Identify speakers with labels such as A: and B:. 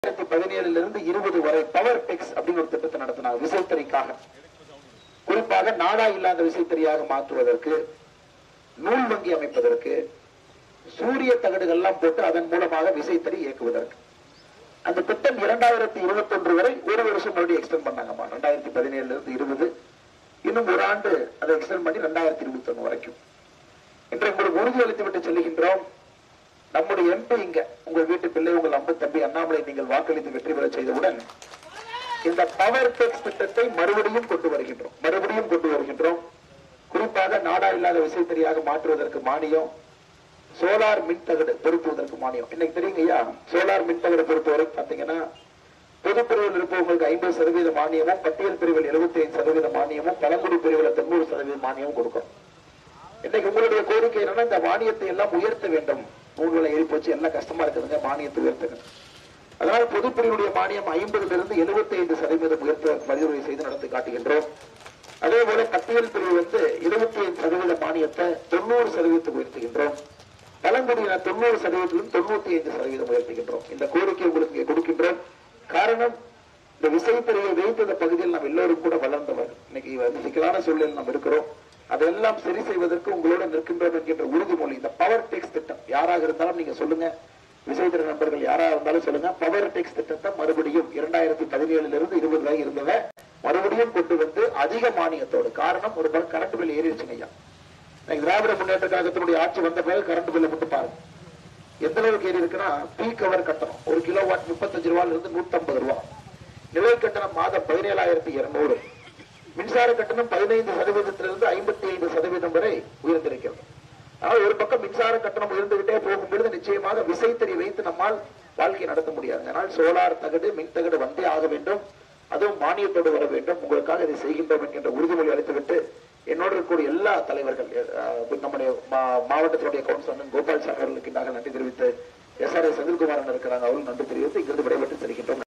A: 2017 20 வரை பவர் டெக்ஸ் அப்படின்னு ஒரு திட்டத்தை நடத்தினாங்க விசைத்தறிக்காக. குறிப்பாக நாடா இல்லாத விசைத்தறியாக மாற்றுவதற்கு, நூல் வங்கி அமைப்பதற்கு, சூரிய தகடுகள் போட்டு அதன் மூலமாக விசைத்தறி இயக்குவதற்கு. அந்த திட்டம் 2021 வரை ஒரு வருஷம் மறுபடியும் எக்ஸ்டெண்ட் பண்ணாங்கம்மா. 2017 20 இன்னும் ஒரு ஆண்டு அதை எக்ஸ்டெண்ட் பண்ணி 2021 வரைக்கும். இன்றைக்கு உங்களுக்கு உறுதி அளித்து விட்டு செல்லுகின்றோம். நம்முடைய எம்பி இங்க உங்கள் வீட்டு பிள்ளை, உங்கள் அம்பு தம்பி அண்ணாமலை நீங்கள் வாக்களித்து வெற்றி பெற செய்தவுடன் இந்த பவர் டெக்ஸ் திட்டத்தை மறுபடியும் கொண்டு வருகின்றோம். குறிப்பாக நாடா இல்லாத விசைத்தறியாக மாற்றுவதற்கு மானியம், சோலார் மின்தகடு பொருத்துவதற்கு மானியம். இன்னைக்கு தெரியுங்கய்யா, சோலார் மின்தகடு பொறுத்தவரை பாத்தீங்கன்னா பொதுப்பிரிவில் இருப்பவங்களுக்கு 50% மானியமும், பட்டியல் பிரிவில் 75% மானியமும், பழங்குடி பிரிவில் 90% மானியமும் கொடுக்கும். இன்னைக்கு உங்களுடைய கோரிக்கை என்னன்னா இந்த மானியத்தை எல்லாம் உயர்த்த வேண்டும். நூல்களை ஏறி போச்சு, எல்லாம் கஷ்டமா இருக்குதுங்க, மானியத்தை உயர்த்துங்க. அதனால் பொதுப்பிரிவுடைய மானியம் 50% 75% உயர்த்த பரிந்துரை செய்து நடத்தி காட்டுகின்றோம். அதே போல பட்டியல் பிரிவு 25% மானியத்தை 90% உயர்த்துகின்றோம். பழங்குடியின 90% 95% உயர்த்துகின்றோம். இந்த கோரிக்கை உங்களுக்கு கொடுக்கின்றோம். காரணம், இந்த விசைத்தறியை வைத்து இந்த பகுதியில் நாம் எல்லோரும் கூட வளர்ந்தவர். இன்னைக்கு சிக்கலான சூழலில் நாம் இருக்கிறோம். அதெல்லாம் சரி செய்வதற்கு உங்களோட நிற்கின்றோம் என்கின்ற உறுதிமொழி. இந்த பவர் டெக்ஸ் திட்டம் யாராக இருந்தாலும் நீங்க சொல்லுங்க, விசைத்தறி நண்பர்கள் யாராக இருந்தாலும் சொல்லுங்க. பவர் டெக்ஸ் திட்டத்தை மறுபடியும் 2017 20 வரை இருந்ததை மறுபடியும் கொண்டு வந்து அதிக மானியத்தோடு. காரணம், ஒரு பக்கம் கரண்ட் பில் ஏறிடுச்சுங்க ஐயா. திராவிட முன்னேற்ற கழகத்தினுடைய ஆட்சி வந்த பிறகு கரண்ட் பில்லை மட்டும் பாருங்க எந்த அளவுக்கு ஏறி இருக்குன்னா, பீக் அவர் கட்டணம் 1 கிலோவாட் 35 ரூபாயில இருந்து 150 ரூபாய், நிலை கட்டணம் மாதம் 17,200, மின்சார கட்டணம் 15% 55% வரை உயர்ந்திருக்கிறது. ஆனால் ஒரு பக்கம் மின்சார கட்டணம் உயர்ந்துகிட்டே போகும்பொழுது நிச்சயமாக விசைத்தறி வைத்து நம்மால் வாழ்க்கை நடத்த முடியாது. அதனால் சோலார் தகடு, மின் தகடு வந்தே ஆக வேண்டும், அதுவும் மானியத்தோடு வர வேண்டும். உங்களுக்காக இதை செய்கின்றோம் என்கின்ற உறுதிமொழி அளித்துவிட்டு என்னோடு இருக்கக்கூடிய எல்லா தலைவர்கள், நம்முடைய மாவட்டத்தினுடைய கவுன்சிலர் கோபால் சார் அவர்களுக்கு நன்றி தெரிவித்து, SRA செந்தில்குமாரன் இருக்கிறாங்க, அவர்கள் நன்றி தெரிவித்து இங்கிருந்து விடைபெற்று செல்கின்றோம்.